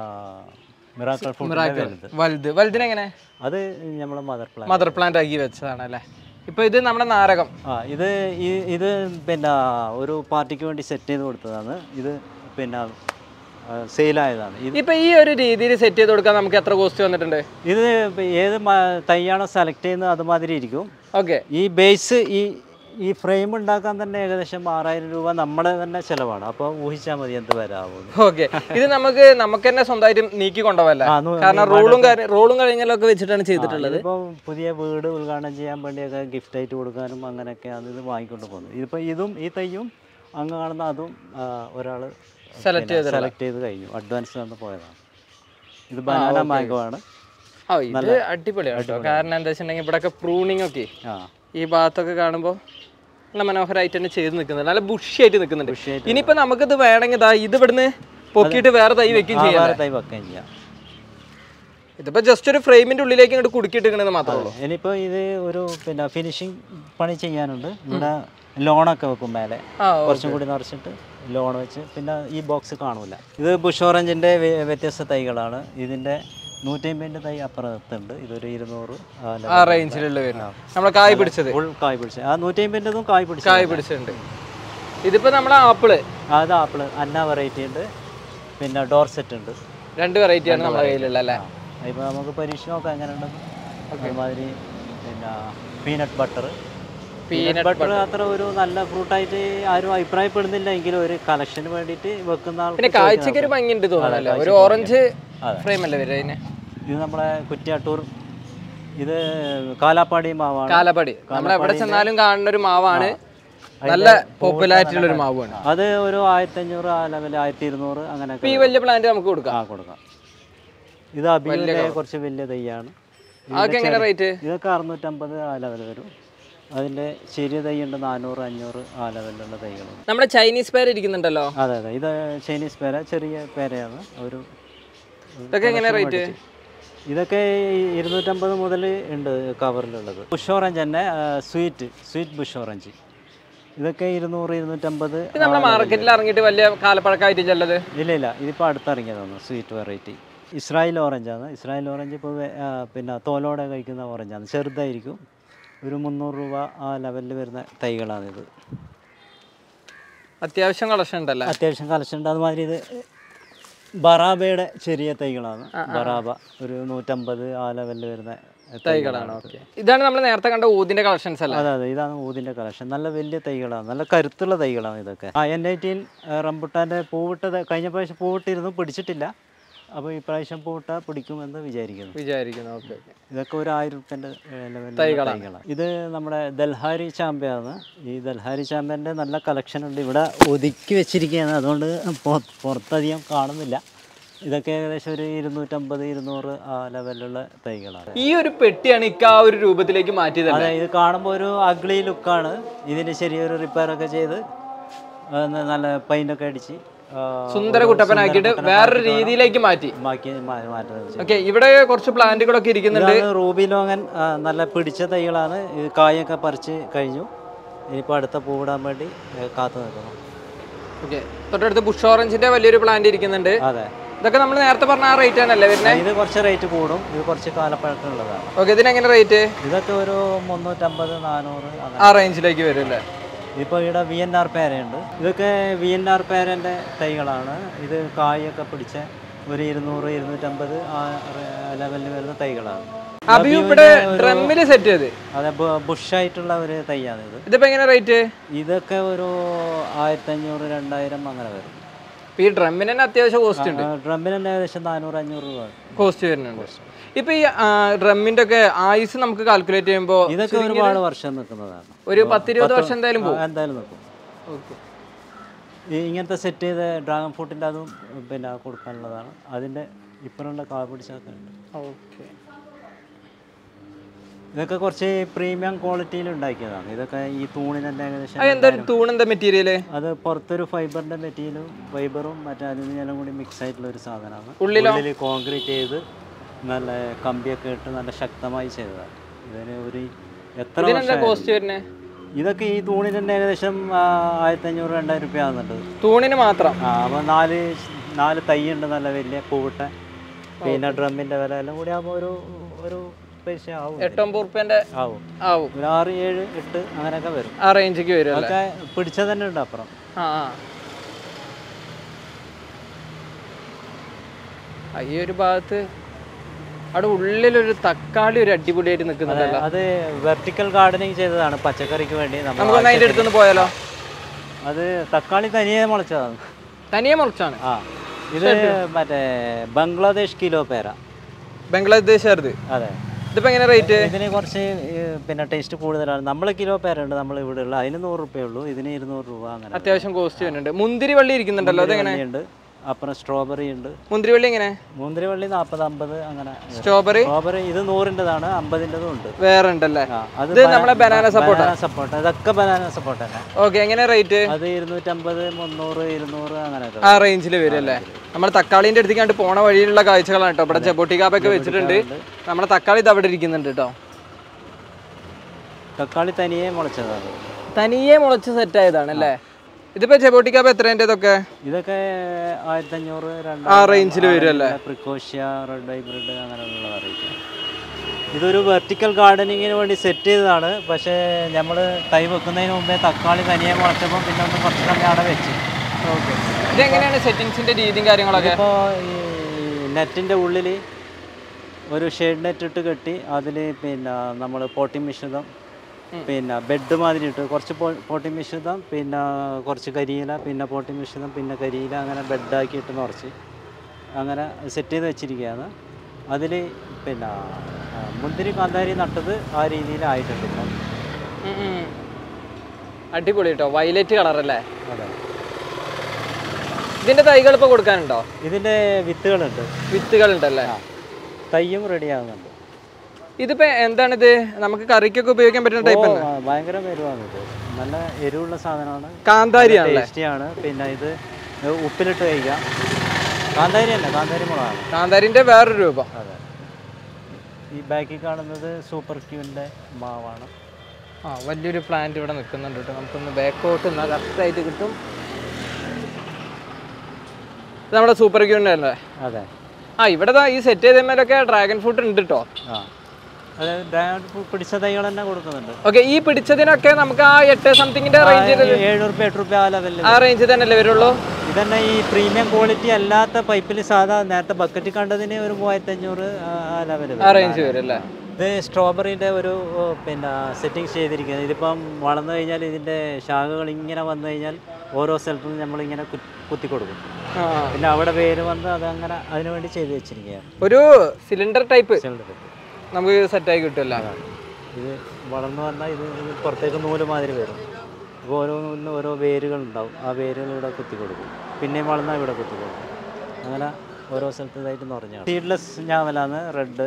വലുതിനെങ്ങനെ? അത് നമ്മളെ മദർ പ്ലാന്റ് ആക്കി വെച്ചതാണല്ലേ? ഇപ്പൊ ഇത് നമ്മുടെ നാരകം. ഇത് പിന്നെ ഒരു പാർട്ടിക്ക് വേണ്ടി സെറ്റ് ചെയ്ത് കൊടുത്തതാണ്. ഇത് പിന്നെ സെയിലായതാണ്. ഇപ്പൊ ഈ ഒരു രീതിയിൽ സെറ്റ് ചെയ്ത് കൊടുക്കാൻ നമുക്ക് എത്ര കോസ്റ്റ് വന്നിട്ടുണ്ട്? ഇത് ഏത് തൈയാണോ സെലക്ട് ചെയ്യുന്നത് അതുമാതിരി ഇരിക്കും. ഓക്കെ. ഈ ബേസ് ഈ ഫ്രെയിം ഉണ്ടാക്കാൻ തന്നെ ഏകദേശം 6000 രൂപ നമ്മുടെ തന്നെ ചിലവാണ്. അപ്പോൾ ഊഹിച്ചാൽ മതി എന്ത് വരാവും. ഓക്കെ. ഇത് നമുക്ക് തന്നെ സ്വന്തമായിട്ട് നീക്കി കൊണ്ടുപോകല്ല, കാരണം റോളും കഴിഞ്ഞാലൊക്കെ വെച്ചിട്ടാണ് ചെയ്തിട്ടുള്ളത്. ഇപ്പോൾ പുതിയ വീട് ഉദ്ഘാടനം ചെയ്യാൻ വേണ്ടിയൊക്കെ ഗിഫ്റ്റ് ആയിട്ട് കൊടുക്കാനും അങ്ങനെയൊക്കെയാണ് ഇത് വാങ്ങിക്കൊണ്ട് പോകുന്നത്. ഇതിപ്പോൾ ഇതും ഈ തൈയും അങ്ങ് കാണുന്ന അതും ഒരാൾ സെലക്ട് ചെയ്ത് കഴിഞ്ഞു, അഡ്വാൻസ് തന്ന് പോയതാണ്. ഇത് ബനാന മാംഗോ ആണ്. ഇത് അടിപൊളിയാണ് കേട്ടോ. കാരണം എന്താ വെച്ചിട്ടുണ്ടെങ്കിൽ ഇവിടെയൊക്കെ പ്രൂണിങ് ഒക്കെ ഈ ഭാഗത്തൊക്കെ കാണുമ്പോൾ നല്ല മനോഹരമായിട്ട് തന്നെ ചെയ്ത് നിൽക്കുന്നുണ്ട്, നല്ല ബുഷിയായിട്ട് നിൽക്കുന്നുണ്ട്. ഇനിയിപ്പോൾ നമുക്കിത് വേണമെങ്കിൽ ഇത് ഇവിടുന്ന് പൊക്കിയിട്ട് വേറെ തൈ വെക്കുകയും ചെയ്യാം. ഇതിപ്പോൾ ജസ്റ്റ് ഒരു ഫ്രെയിമിൻ്റെ ഉള്ളിലേക്ക് ഇങ്ങോട്ട് കുടുക്കിയിട്ടിരിക്കണമെന്ന് മാത്രമേ ഉള്ളൂ. ഇനിയിപ്പോൾ ഇത് ഒരു പിന്നെ ഫിനിഷിങ് പണി ചെയ്യാനുണ്ട്. ഇവിടെ ലോണൊക്കെ വെക്കും, മേലെ കുറച്ചും കൂടി നിറച്ചിട്ട് ലോൺ വെച്ച്. പിന്നെ ഈ ബോക്സ് കാണൂല. ഇത് ബുഷ് ഓറഞ്ചിൻ്റെ വ്യത്യസ്ത തൈകളാണ്. ഇതിൻ്റെ 150 തൈ അപ്പുറത്തുണ്ട്. ഇതൊരു 200 റേഞ്ചിലുള്ള നമ്മളെ കായ് പിടിച്ചത്. കായ് പിടിച്ചത് ആ 150 കായ് പിടിച്ചിട്ടുണ്ട്. ഇതിപ്പോൾ നമ്മളെ ആപ്പിള്, അത് ആപ്പിള് അന്ന വെറൈറ്റി ഉണ്ട്, പിന്നെ ഡോർസെറ്റ് ഉണ്ട്. 2 വെറൈറ്റിയാണ് നമ്മുടെ കയ്യിലുള്ള അല്ലേ? ഇപ്പോൾ നമുക്ക് പരീക്ഷ നോക്കാം എങ്ങനെ ഉണ്ടെന്ന്. അതുമാതിരി പിന്നെ പീനട്ട് ബട്ടർ അത്ര ഒരു നല്ല ഫ്രൂട്ടായിട്ട് ആരും അഭിപ്രായപ്പെടുന്നില്ല, എങ്കിലും ഒരു കളക്ഷന് വേണ്ടിയിട്ട് വെക്കുന്ന പിന്നെ കാഴ്ചക്ക് ഒരു ഭംഗിയുണ്ട് തോന്നുന്നല്ലേ? ഒരു ഓറഞ്ച് ഫ്രെയിം അല്ലേ വരിക അതിന്? ഇത് നമ്മളെ കുറ്റ്യാട്ടൂർ, ഇത് കാലാപ്പാടി മാവാണ്. കാലാപ്പാടി നമ്മൾ എവിടെ ചെന്നാലും കാണുന്ന ഒരു മാവാണ്. നല്ല പോപ്പുലാരിറ്റി ഉള്ള ഒരു മാവാണ്. അത് ഒരു 1500 ആ ലെവൽ 1200 അങ്ങനെയൊക്കെ. ഈ വലിയ പ്ലാന്റ് നമുക്ക് കൊടുക്കാം. കൊടുക്കാം. ഇത് അബിയുടെ കുറച്ച് വലിയ തൈയാണ്. അതൊക്കെ എങ്ങനെ റേറ്റ്? ഇതൊക്കെ 650 ആ ലെവൽ വരും. അതിൻ്റെ ചെറിയ തൈ ഉണ്ട് 400 500 ആ ലെവലിലുള്ള തൈകളുണ്ട്. നമ്മുടെ ചൈനീസ് പേര ഇരിക്കുന്നുണ്ടല്ലോ. അതെ അതെ, ഇത് ചൈനീസ് പേര, ചെറിയ പേരയാണ്. ഒരു ഇതൊക്കെ എങ്ങനെ റേറ്റ്? ഇതൊക്കെ 250 മുതൽ ഉണ്ട് കവറിലുള്ളത്. ബുഷ് ഓറഞ്ച് തന്നെ, സ്വീറ്റ് ബുഷ് ഓറഞ്ച്. ഇതൊക്കെ 200 250. നമ്മുടെ മാർക്കറ്റിൽ ഇറങ്ങിയിട്ട് വലിയ കാലപ്പഴക്കമായിട്ടില്ലത്? ഇല്ല, ഇതിപ്പോൾ അടുത്തിറങ്ങിയതാണ് സ്വീറ്റ് വെറൈറ്റി. ഇസ്രായേൽ ഓറഞ്ചാണ്. ഇസ്രായേൽ ഓറഞ്ച് ഇപ്പോൾ പിന്നെ തോലോടെ കഴിക്കുന്ന ഓറഞ്ചാണ്. ചെറുതായിരിക്കും. ഒരു 300 രൂപ ആ ലെവലിൽ വരുന്ന തൈകളാണിത്. അത്യാവശ്യം കളക്ഷൻ ഉണ്ടല്ലോ. അത്യാവശ്യം കളക്ഷൻ ഉണ്ട്. അതുമാതിരി ഇത് ബറാബയുടെ ചെറിയ തൈകളാണ്. ബറാബ ഒരു 150 ആ ലെവലിൽ വരുന്ന തൈകളാണ്. ഇതാണ് നമ്മൾ നേരത്തെ കണ്ട ഊതിന്റെ കളക്ഷൻസ് അല്ല? അതെ, ഇതാണ് ഊതിന്റെ കളക്ഷൻ. നല്ല വലിയ തൈകളാണ്, നല്ല കരുത്തുള്ള തൈകളാണ് ഇതൊക്കെ. N18 റംബുട്ടാൻ്റെ പൂവിട്ടത് കഴിഞ്ഞ പ്രാവശ്യം പൂവിട്ടിരുന്നു, പിടിച്ചിട്ടില്ല. അപ്പോൾ ഈ പ്രാവശ്യം പൂവിട്ടാൽ പിടിക്കുമെന്ന് വിചാരിക്കുന്നു. ഇതൊക്കെ ഒരു 1000 രൂപേൻ്റെ തൈകളാണ്. ഇത് നമ്മുടെ ദൽഹാരി ചാമ്പയാണ്. ഈ ദൽഹാരി ചാമ്പേൻ്റെ നല്ല കളക്ഷൻ ഉണ്ട്. ഇവിടെ ഒതുക്കി വെച്ചിരിക്കുകയാണ്, അതുകൊണ്ട് പുറത്തധികം കാണുന്നില്ല. ഇതൊക്കെ ഏകദേശം ഒരു 250 200 ആ ലെവലിലുള്ള തൈകളാണ്. ഈ ഒരു പെട്ടിയാണ് ഇക്ക ആ ഒരു രൂപത്തിലേക്ക് മാറ്റിയത്. അതെ, ഇത് കാണുമ്പോൾ ഒരു അഗ്ലി ലുക്കാണ്. ഇതിന് ചെറിയൊരു റിപ്പയറൊക്കെ ചെയ്ത് നല്ല പെയിൻ്റൊക്കെ അടിച്ച് സുന്ദര കുട്ടപ്പനാക്കിയിട്ട് വേറൊരു രീതിയിലേക്ക് മാറ്റി. ഓക്കെ, ഇവിടെ കുറച്ച് പ്ലാന്റുകളൊക്കെ ഇരിക്കുന്നുണ്ട്. റൂബി ലോങ്ങൻ നല്ല പിടിച്ച തൈകളാണ്. ഇത് കായൊക്കെ പറിച്ച് കഴിഞ്ഞു. ഇനിയിപ്പോൾ അടുത്ത പൂവിടാൻ വേണ്ടി കാത്തു നിൽക്കണം. ഓക്കെ, തൊട്ടടുത്ത് ബുഷ് ഓറഞ്ചിന്റെ വലിയൊരു പ്ലാന്റ് ഇരിക്കുന്നുണ്ട്. അതെ, ഇതൊക്കെ നമ്മൾ നേരത്തെ പറഞ്ഞ ആ റേറ്റ് ആണല്ലേ വരുന്നത്? ഇത് കുറച്ച് റേറ്റ് കൂടും. ഇത് കുറച്ച് കാലപ്പഴക്കമുള്ളതാണ്. Okay, ഇതിനെങ്ങനെ rate? ഇതൊക്കെ ഒരു 350 400 ആ റേഞ്ചിലേക്ക് വരും അല്ലേ? ഇപ്പോൾ ഇവിടെ VNR പേരയുണ്ട്. ഇതൊക്കെ VNR പേരൻ്റെ തൈകളാണ്. ഇത് കായൊക്കെ പിടിച്ച ഒരു 200 250 ആ ലെവലിൽ വരുന്ന തൈകളാണ്. ഡ്രമ്മിൽ സെറ്റ് ചെയ്ത് അതെ, ബുഷായിട്ടുള്ള ഒരു തൈയാണ് ഇത്. ഇതിപ്പോ എങ്ങനെ റേറ്റ്? ഇതൊക്കെ ഒരു 1500 2000 അങ്ങനെ വരും. ഈ ഡ്രമ്മിന് തന്നെ അത്യാവശ്യം കോസ്റ്റ് ഉണ്ട്. ഡ്രമ്മിന് തന്നെ ഏകദേശം 400 500 രൂപ കോസ്റ്റ് വരുന്നുണ്ട്. ഇപ്പൊ ഈ ഡ്രമ്മിന്റെ ഒക്കെ ആയുസ് നമുക്ക് കാൽക്കുലേറ്റ് ചെയ്യുമ്പോൾ ഇതൊക്കെ ഒരുപാട് വർഷം നിൽക്കുന്നതാണ്. ഒരു 10-20 വർഷം എന്തായാലും നിൽക്കും. ഇങ്ങനത്തെ സെറ്റ് ചെയ്ത ഡ്രാഗൺ ഫ്രൂട്ടിൻ്റെ അതും പിന്നെ കൊടുക്കാനുള്ളതാണ്. അതിൻ്റെ ഇപ്പറുള്ള കാ പിടിച്ചൊക്കെ ഉണ്ട്. ഓക്കെ, ഇതൊക്കെ കുറച്ച് പ്രീമിയം ക്വാളിറ്റിയിൽ ഉണ്ടാക്കിയതാണ്. ഇതൊക്കെ ഈ തൂണിന് തന്നെ ഏകദേശം. എന്താ മെറ്റീരിയൽ? അത് പുറത്തൊരു ഫൈബറിൻ്റെ മെറ്റീരിയലും ഫൈബറും മറ്റേ അലുമിനിയം കൂടി മിക്സ് ആയിട്ടുള്ള ഒരു സാധനമാണ്. ഉള്ളിൽ കോൺക്രീറ്റ് ചെയ്ത് നല്ല കമ്പിയൊക്കെ ഇട്ട് നല്ല ശക്തമായി ചെയ്തതാണ്. ഇതിന് ഒരു എത്ര കോസ്റ്റ് വരുന്നത്? ഇതൊക്കെ ഈ തൂണിന് തന്നെ ഏകദേശം 1500 2000 രൂപ ആകുന്നുണ്ട് തൂണിന് മാത്രം. അപ്പോൾ 4 തൈ ഉണ്ട് നല്ല വലിയ പൂവിട്ട. പിന്നെ ഡ്രമ്മിൻ്റെ വില എല്ലാം കൂടി ആകുമ്പോൾ ഒരു പൈസ ആവും. 8-9 റുപ്യൻ്റെ ആവും. ഒരു 6 7 8 അങ്ങനെയൊക്കെ വരും. ആ റേഞ്ചിക്ക് വരും. അതൊക്കെ പിടിച്ച തന്നെ ഉണ്ട് അപ്പുറം. ഈ ഒരു ഭാഗത്ത് അവിടെ ഉള്ളിലൊരു തക്കാളി ഒരു അടിപൊളിയായിട്ട് നിൽക്കുന്നുണ്ടല്ലോ. അത് വെർട്ടിക്കൽ ഗാർഡനിങ് ചെയ്തതാണ് പച്ചക്കറിക്ക് വേണ്ടി. നമുക്ക് അതിൻ്റെ അടുത്തൊന്ന് പോയാലോ? അത് തക്കാളി തനിയെ മുളച്ചതാണ്. തനിയെ മുളച്ചാണ്? ഇത് മറ്റേ ബംഗ്ലാദേശ് കിലോ പേര. ബംഗ്ലാദേശ്? അതെ. ഇതിപ്പോ എങ്ങനെ റേറ്റ്? ഇതിന് കുറച്ച് പിന്നെ ടേസ്റ്റ് കൂടുതലാണ്. നമ്മൾ കിലോ പേരുണ്ട് നമ്മൾ ഇവിടെ ഉള്ള, അതിന് 100 രൂപയേ ഉള്ളൂ. ഇതിന് 200 രൂപ അങ്ങനെ. അത്യാവശ്യം കോസ്റ്റ് വരുന്നുണ്ട്. മുന്തിരി വള്ളി ഇരിക്കുന്നുണ്ടല്ലോ, അതെങ്ങനെ? അപ്പുറം സ്ട്രോബെറി ഉണ്ട്. മുന്തിരിവള്ളി എങ്ങനെ? മുന്തിരിവള്ളി 40 50 അങ്ങനെ. സ്ട്രോബെറി ഇത് 100-ൻ്റെതാണ്, 50-ൻ്റെതും ഉണ്ട്. വേറെ ഉണ്ടല്ലേ? അത് നമ്മുടെ ബനാന സപ്പോർട്ട്. ഇതൊക്കെ ബനാന സപ്പോർട്ട് തന്നെ. ഓക്കെ, എങ്ങനെ റേറ്റ്? അത് 250 300 200 അങ്ങനെ ആ റേഞ്ചിൽ വരും അല്ലേ? നമ്മുടെ തക്കാളിന്റെ അടുത്തേക്കാണ്ട് പോണ വഴിയിലുള്ള കാഴ്ചകളാണ് കേട്ടോ. ഇവിടെ ചെബോട്ടി കാപ്പൊക്കെ വെച്ചിട്ടുണ്ട്. നമ്മുടെ തക്കാളി ഇത് അവിടെ ഇരിക്കുന്നുണ്ട് കേട്ടോ. തക്കാളി തനിയെ മുളച്ചതാണ്. തനിയെ മുളച്ച് സെറ്റ് ആയതാണ് അല്ലേ? ഇതിപ്പോ ചെബോട്ടി കാപ്പ് എത്രേന്റെ? ഇതൊക്കെ 1500 ആ റേഞ്ചിൽ വരും അല്ലേ? പ്രിക്കോഷ്യ, റെഡ് ഹൈബ്രിഡ് അങ്ങനെയുള്ള വെറൈറ്റി. ഇതൊരു വെർട്ടിക്കൽ ഗാർഡനിങ്ങിന് വേണ്ടി സെറ്റ് ചെയ്തതാണ്. പക്ഷേ നമ്മൾ തൈ വെക്കുന്നതിന് മുമ്പേ തക്കാളി തനിയെ മുളച്ചപ്പോൾ പിന്നെ ഒന്ന് കുറച്ച് സമയം അവിടെ വെച്ച്. ഓക്കെ, ഇതെങ്ങനെയാണ് സെറ്റിങ്സിന്റെ രീതിയും കാര്യങ്ങളൊക്കെ? ഇപ്പോൾ ഈ നെറ്റിൻ്റെ ഉള്ളിൽ ഒരു ഷെയ്ഡ് നെറ്റ് ഇട്ട് കെട്ടി അതിൽ പിന്നെ നമ്മൾ പോട്ടി മിശ്രിതം, പിന്നെ ബെഡ് മാതിരി ഇട്ട് കുറച്ച് പോട്ടി മിശ്രിതം, പിന്നെ കുറച്ച് കരിയില, പിന്നെ പോട്ടി മിശ്രിതം, പിന്നെ കരിയില, അങ്ങനെ ബെഡാക്കിയിട്ട് നിറച്ച് അങ്ങനെ സെറ്റ് ചെയ്ത് വെച്ചിരിക്കുകയാണ്. അതിൽ പിന്നെ മുന്തിരി കാന്താരി നട്ടത് ആ രീതിയിലായിട്ടുണ്ട്. ഇപ്പം അടിപൊളി കേട്ടോ, വയലറ്റ് കളർ അല്ലേ? അതെ. ഇതിന്റെ തൈകൾ ഇപ്പോൾ കൊടുക്കാനുണ്ടോ? ഇതിന്റെ വിത്തുകളുണ്ട്. വിത്തുകളുണ്ടല്ലേ? തയ്യും റെഡി ആകുന്നുണ്ട്. ഇതിപ്പോ എന്താണിത്? നമുക്ക് കറിക്കൊക്കെ ഉപയോഗിക്കാൻ പറ്റുന്ന ടൈപ്പ് അല്ലേ? ഭയങ്കര എരിവാണ് ഇത്. നല്ല എരിവുള്ള സാധനമാണ്. കാന്താരിയാണ്. ടേസ്റ്റിയാണ്. പിന്നെ ഇത് ഉപ്പിലിട്ട് കഴിക്കാം. കാന്താരി അല്ല, കാന്താരി മുളകാണ്. കാന്താരിന്റെ വേറൊരു രൂപം. അതെ. ഈ ബാക്കിൽ കാണുന്നത് സൂപ്പർ ക്യൂവിന്റെ മാവാണ്. വലിയൊരു പ്ലാന്റ് ഇവിടെ നിൽക്കുന്നുണ്ട് കേട്ടോ. നമുക്കൊന്ന് ബാക്കോട്ട് നിന്നാൽ കറക്റ്റായിട്ട് കിട്ടും. ഇത് നമ്മുടെ സൂപ്പർ ക്യൂവിൻ്റെ അല്ലേ? അതെ. ഇവിടെ ഈ സെറ്റ് ചെയ്തതിന്മേലൊക്കെ ഡ്രാഗൺ ഫ്രൂട്ട് ഉണ്ട് കേട്ടോ. അത് ഡ്രാഗൺ ഫ്രൂട്ട് പിടിച്ച തൈകൾ തന്നെ കൊടുക്കുന്നുണ്ട്. ഓക്കെ, ഈ പിടിച്ചതിനൊക്കെ നമുക്ക് ആ 8 സംതിങ്ങിന്റെ റേഞ്ച്, 7 ആ ലെവലിൽ, ആ റേഞ്ച് തന്നെയല്ലേ വരുള്ളൂ? ഇതന്നെ ഈ പ്രീമിയം ക്വാളിറ്റി അല്ലാത്ത പൈപ്പിൽ സാധാ നേരത്തെ ബക്കറ്റ് കണ്ടതിന് ഒരു 3500 ആ ലെവൽ, ആ റേഞ്ച് വരും അല്ലേ? ഇത് സ്ട്രോബെറിൻ്റെ ഒരു പിന്നെ സെറ്റിങ്സ് ചെയ്തിരിക്കുന്നത്. ഇതിപ്പം വളർന്നു കഴിഞ്ഞാൽ ഇതിൻ്റെ ശാഖകൾ ഇങ്ങനെ വന്നു കഴിഞ്ഞാൽ ഓരോ സ്ഥലത്തും നമ്മളിങ്ങനെ കുത്തി കൊടുക്കും. പിന്നെ അവിടെ വേര് വന്ന് അതങ്ങനെ അതിനു വേണ്ടി ചെയ്ത് വെച്ചിരിക്കുകയാണ്. ഒരു സിലിണ്ടർ ടൈപ്പ് നമുക്ക് സെറ്റായി കിട്ടുമല്ലോ. ഇത് വളർന്നു വന്നാൽ ഇത് പുറത്തേക്ക് നൂല് മാതിരി വരും. അപ്പോൾ ഓരോ നൂലിന് ഓരോ വേരുകൾ ഉണ്ടാവും. ആ വേരുകൾ ഇവിടെ കുത്തി കൊടുക്കും. പിന്നെയും വളർന്നാൽ ഇവിടെ കുത്തി കൊടുക്കും. അങ്ങനെ ഓരോ സ്ഥലത്തായിട്ട് നിറഞ്ഞാണ്. Seedless ഞാവലാണ് red.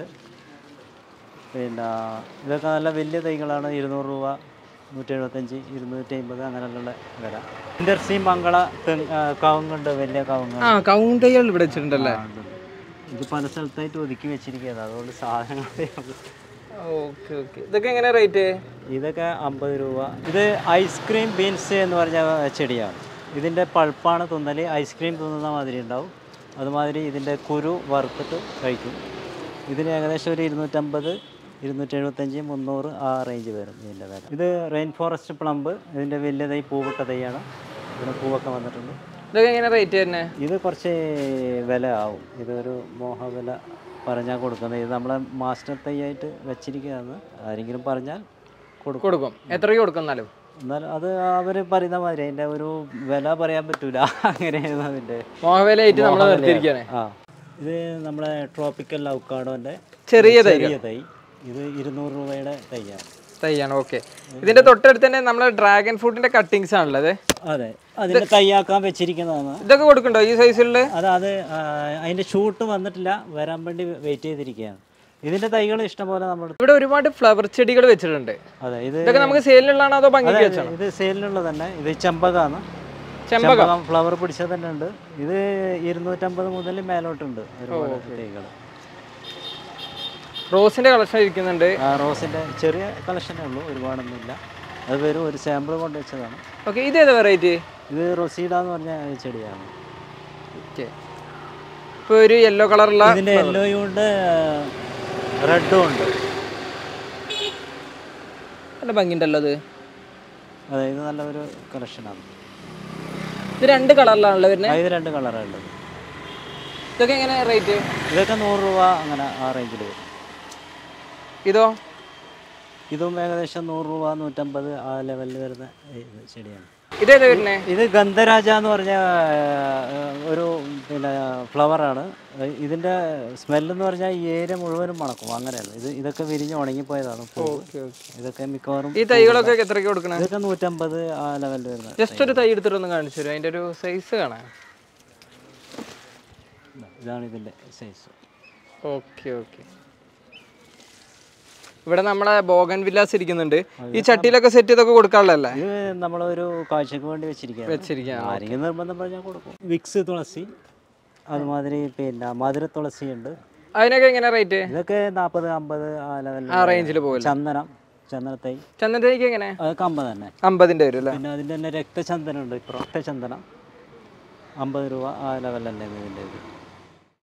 പിന്നെ ഇതൊക്കെ നല്ല വലിയ തൈകളാണ്. 200 രൂപ, 175, 250 അങ്ങനെയുള്ള വില. ഇന്റർസി മംഗള കവുങ്ങുണ്ട്, വലിയ കവുങ്ങ്. കവുങ്ങ് തൈകൾ ഇവിടെ വെച്ചിട്ടുണ്ടല്ലേ? ഇത് പല സ്ഥലത്തായിട്ട് ഒതുക്കി വെച്ചിരിക്കുകയാണ്. അതുകൊണ്ട് സാധനങ്ങൾ. Okay okay. ഇതൊക്കെ എങ്ങനെ റേറ്റ്? ഇതൊക്കെ 50 രൂപ. ഇത് ഐസ്ക്രീം ബീൻസ് എന്ന് പറഞ്ഞ ചെടിയാണ്. ഇതിൻ്റെ പൾപ്പാണ് തിന്നൽ. ഐസ്ക്രീം തിന്നുന്ന മാതിരി ഉണ്ടാവും. അതുമാതിരി ഇതിൻ്റെ കുരു വറുത്തിട്ട് കഴിക്കും. ഇതിന് ഏകദേശം ഒരു 250, 275, 300 ആ റേഞ്ച് വരും ഇതിൻ്റെ വില. ഇത് റെയിൻ ഫോറസ്റ്റ് പ്ലംബ്. ഇതിൻ്റെ വലിയ തൈ പൂവിട്ട തൈയാണ്. ഇതിന് പൂവൊക്കെ വന്നിട്ടുണ്ട്. ഇതൊക്കെ എങ്ങനെ റേറ്റ് തന്നെ? ഇത് കുറച്ച് വില ആവും. ഇതൊരു മോഹവില പറഞ്ഞാൽ കൊടുക്കുന്നത്. ഇത് നമ്മളെ മാസ്റ്റർ തൈയായിട്ട് വെച്ചിരിക്കുകയാണ്. ആരെങ്കിലും പറഞ്ഞാൽ കൊടുക്കും. എത്രയ്ക്ക് കൊടുക്കും? എന്നാലും അത് അവർ പറയുന്ന മാതിരി അതിൻ്റെ ഒരു വില പറയാൻ പറ്റൂല. അങ്ങനെയാണ് അതിൻ്റെ മോഹവിലയായിട്ട് നമ്മൾ നിർത്തിയിരിക്കുകയാണ്. ഇത് നമ്മളെ ട്രോപ്പിക്കൽ അവക്കാഡോൻ്റെ ചെറിയ തൈ. ഇത് 200 രൂപയുടെ തൈയാണ്. ഓക്കെ. ഇതിന്റെ തൊട്ടടുത്ത് തന്നെ നമ്മളെ ഡ്രാഗൺ ഫ്രൂട്ടിന്റെ കട്ടിങ്സ് ആണുള്ളത്. അതെ, അതിന്റെ തൈയാക്കാൻ വെച്ചിരിക്കുന്നതാണ്. ഇതൊക്കെ കൊടുക്കണ്ടോ ഈ സൈസിലുള്ള? അത് അതിന്റെ ഷൂട്ട് വന്നിട്ടില്ല, വരാൻ വേണ്ടി വെയിറ്റ് ചെയ്തിരിക്കുകയാണ്. ഇതിന്റെ തൈകൾ ഇഷ്ടംപോലെ നമ്മൾ ഇവിടെ ഒരുപാട് ഫ്ലവർ ചെടികൾ വെച്ചിട്ടുണ്ട്. അതെ, ഇതൊക്കെ നമുക്ക് സെയിലിനുള്ളതാണോ അതോ ഭംഗിക്ക് വെച്ചാണോ? ഇത് സെയിലിനുള്ളത് തന്നെ. ഇത് ചെമ്പകമാണ്. ചെമ്പകം ഫ്ലവർ പിടിച്ചത് തന്നെ ഉണ്ട്. ഇത് 250 മുതൽ മേലോട്ടുണ്ട് ഒരുപാട് തൈകൾ. റോസിന്റെ കളക്ഷൻ ഇരിക്കുന്നുണ്ട്. റോസിന്റെ ചെറിയ കളക്ഷനേ ഉള്ളൂ, ഒരുപാടൊന്നുമില്ല. അത് വരും, ഒരു സാമ്പിൾ കൊണ്ട് വെച്ചതാണ്. ഓക്കെ. ഇത് ഏതാ വെറൈറ്റി? ഇത് റൊസീഡ എന്ന് പറഞ്ഞ ചെടിയാണ്. ഇപ്പോൾ ഒരു യെല്ലോ കളറുള്ള, ഇതിന്റെ യെല്ലോയും ഉണ്ട്, റെഡും ഉണ്ട്. നല്ല ഭംഗിയുണ്ടല്ലോ അത്. അതെ, ഇത് നല്ലൊരു കളക്ഷനാണ്. ഇത് 2 കളറിലാണല്ലോ വരുന്നത്? ഇത് 2 കളറാണ് ഉള്ളത്. ഇതൊക്കെ എങ്ങനെ റേറ്റ്? ഇതൊക്കെ 100 രൂപ അങ്ങനെ ആ റേഞ്ചിൽ വരും. ഇതും ഏകദേശം 100 രൂപ, 150 ആ ലെവലിൽ വരുന്ന ചെടിയാണ്. ഇതേതാ വരുന്നത്? ഇത് ഗന്ധരാജ എന്ന് പറഞ്ഞ ഒരു പിന്നെ ഫ്ലവറാണ്. ഇതിൻ്റെ സ്മെല്ലെന്ന് പറഞ്ഞാൽ ഈ ഏരിയ മുഴുവനും മണക്കും. അങ്ങനെയാണ്. ഇതൊക്കെ വിരിഞ്ഞ് ഉണങ്ങിപ്പോയതാണ്. ഇതൊക്കെ മിക്കവാറും. ഈ തൈകളൊക്കെ എത്രയ്ക്ക് കൊടുക്കണം? ഇതൊക്കെ 150 ആ ലെവലിൽ വരുന്നത്. ജസ്റ്റ് ഒരു തൈ എടുത്തിട്ടൊന്ന് കാണിച്ചു തരും, അതിൻ്റെ ഒരു സൈസ് കാണാൻ. ഇതാണ് ഇതിൻ്റെ സൈസ്. Okay okay. ഇവിടെ നമ്മളെ ബോഗൻ വില്ലാസ് ഇരിക്കുന്നുണ്ട്. ഈ ചട്ടിയിലൊക്കെ സെറ്റ് ചെയ്തൊക്കെ കൊടുക്കാനുള്ളതല്ലേ? ഇത് നമ്മളൊരു കാഴ്ചക്ക് വേണ്ടി വെച്ചിരിക്കുക. ആരെങ്കിലും നിർബന്ധം പറഞ്ഞാൽ കൊടുക്കും. വിക്സ് തുളസി, അതുമാതിരി പിന്നെ മധുര തുളസി ഉണ്ട്. അതിനൊക്കെ എങ്ങനെ റേറ്റ്? ഇതൊക്കെ 40, 50 ആ ലെവലിൽ ആ റേഞ്ചിൽ പോകും. ചന്ദനത്തൈ ചന്ദനത്തൈക്ക് എങ്ങനെ? അതൊക്കെ 50 തന്നെ. 50ന്റെ വരും അല്ലേ? പിന്നെ അതിൻ്റെ തന്നെ രക്തചന്ദനം ഉണ്ട്. ഇപ്പോൾ രക്തചന്ദനം 50 രൂപ ആ ലെവൽ തന്നെ ഇതിൻ്റെ.